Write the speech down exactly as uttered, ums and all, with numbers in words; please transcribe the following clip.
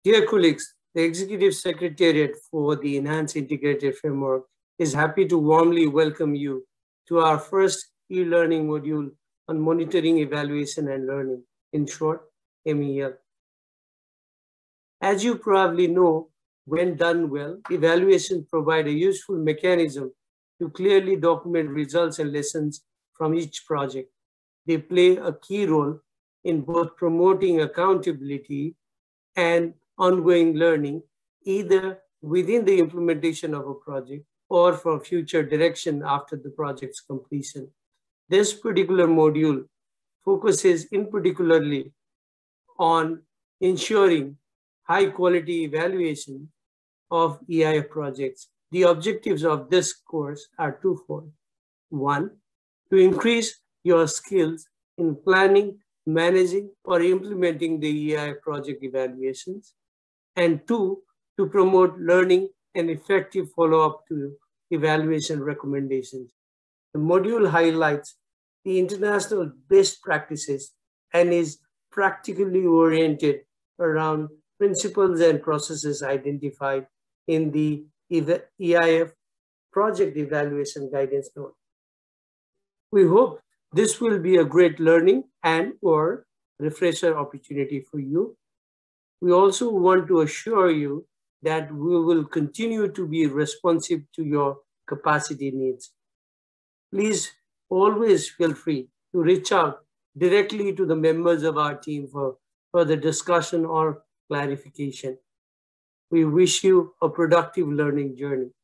Dear colleagues, the Executive Secretariat for the Enhanced Integrated Framework is happy to warmly welcome you to our first e-learning module on monitoring, evaluation, and learning, in short, M E L. As you probably know, when done well, evaluations provide a useful mechanism to clearly document results and lessons from each project. They play a key role in both promoting accountability and ongoing learning, either within the implementation of a project or for future direction after the project's completion. This particular module focuses in particularly on ensuring high quality evaluation of E I F projects. The objectives of this course are twofold. One, to increase your skills in planning, managing, or implementing the E I F project evaluations. And two, to promote learning and effective follow-up to evaluation recommendations. The module highlights the international best practices and is practically oriented around principles and processes identified in the E I F project evaluation guidance note. We hope this will be a great learning and or refresher opportunity for you. We also want to assure you that we will continue to be responsive to your capacity needs. Please always feel free to reach out directly to the members of our team for further discussion or clarification. We wish you a productive learning journey.